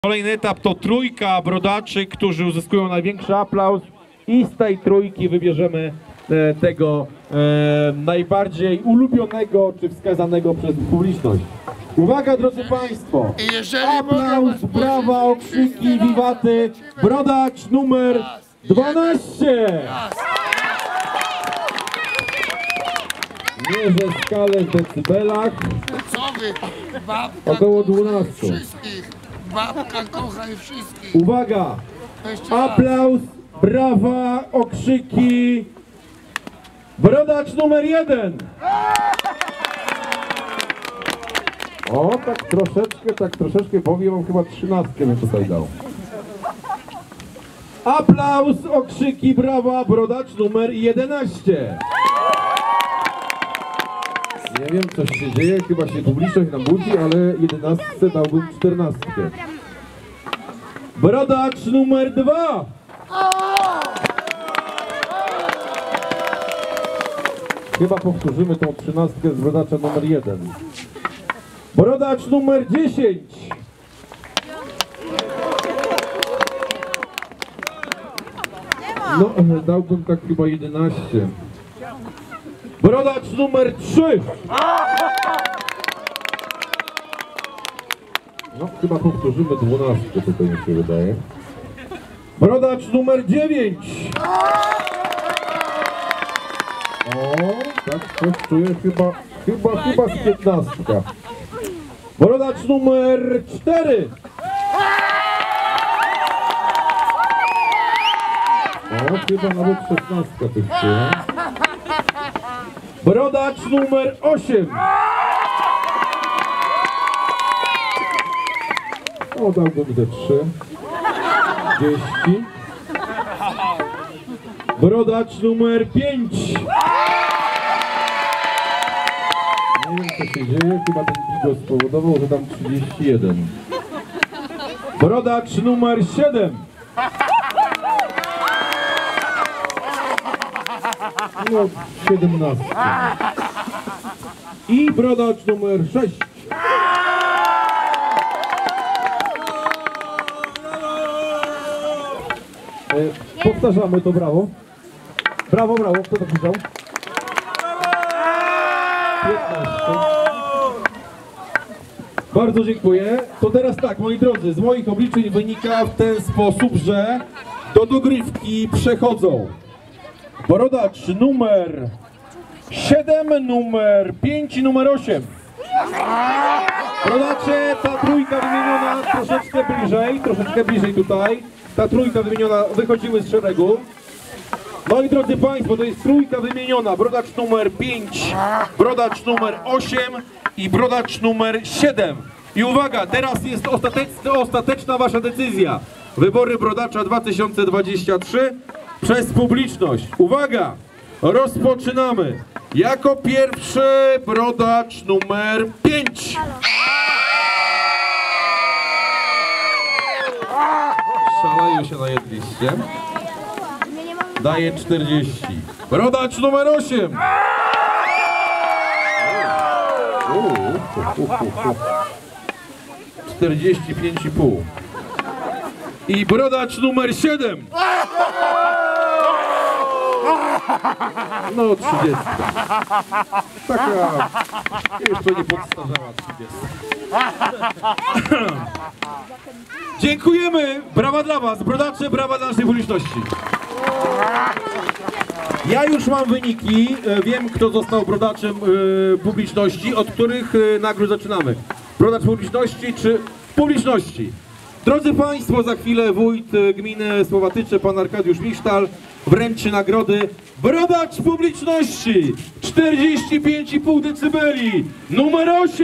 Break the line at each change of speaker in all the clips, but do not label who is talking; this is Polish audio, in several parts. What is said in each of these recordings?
Kolejny etap to trójka brodaczy, którzy uzyskują największy aplauz i z tej trójki wybierzemy tego najbardziej ulubionego czy wskazanego przez publiczność. Uwaga, drodzy Państwo! Aplauz, brawa, okrzyki, wiwaty, brodacz numer 12! Mierzę skalę w decybelach. Około 12.
Babka kocha wszystkich.
Uwaga! Aplauz, brawa, okrzyki. Brodacz numer 1. O, tak troszeczkę powiem, wam chyba 13 bym tutaj dał. Aplauz, okrzyki, brawa, brodacz numer 11. Nie wiem, coś się dzieje, chyba się publiczność nam budzi, ale 11 dałbym 14. Brodacz numer 2. Chyba powtórzymy tą 13 z brodacza numer 1. Brodacz numer 10. No, dałbym tak chyba 11. Brodacz numer 3. No, chyba powtórzymy 12, tutaj mi się wydaje. Brodacz numer 9. O, tak, coś czuję, chyba z 15. Brodacz numer 4. O, chyba nawet 16 tych czuję. Brodacz numer 8. O, dałbym te 3. 30. Brodacz numer 5. Nie wiem, co się dzieje, chyba ten bigos spowodował, że tam 31. Brodacz numer 7. No, 17. I brodacz numer 6. Powtarzamy to brawo. Brawo, brawo. Kto to krzyczał? 15. Bardzo dziękuję. To teraz tak, moi drodzy, z moich obliczeń wynika w ten sposób, że do dogrywki przechodzą brodacz numer 7, numer 5 i numer 8. Brodacze, ta trójka wymieniona troszeczkę bliżej tutaj. Ta trójka wymieniona, wychodzimy z szeregu. Moi drodzy Państwo, to jest trójka wymieniona. Brodacz numer 5, brodacz numer 8 i brodacz numer 7. I uwaga, teraz jest ostateczna Wasza decyzja. Wybory brodacza 2023 przez publiczność. Uwaga, rozpoczynamy. Jako pierwszy brodacz numer 5. Szaleju się najedliście. Daje 40. Brodacz numer 8. 45,5. I brodacz numer 7. No 30. Taka jeszcze nie podstarzała 30. Dziękujemy! Brawa dla Was, brodacze, brawa dla naszej publiczności. Ja już mam wyniki, wiem kto został brodaczem publiczności, od których nagród zaczynamy. Brodacz publiczności czy publiczności? Drodzy Państwo, za chwilę wójt gminy Słowatycze, pan Arkadiusz Misztal, wręczy nagrody. Brodacz publiczności 45,5 decybeli, numer 8.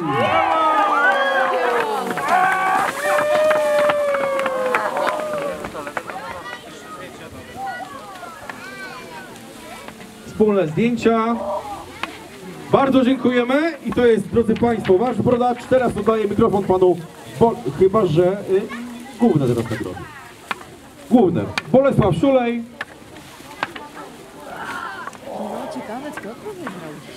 Wspólne zdjęcia. Bardzo dziękujemy i to jest, drodzy Państwo, wasz brodacz. Teraz oddaję mikrofon panu, chyba że główne teraz nagrody. Główne. Bolesław Szulej.
No, ciekawe, kto to wybrał.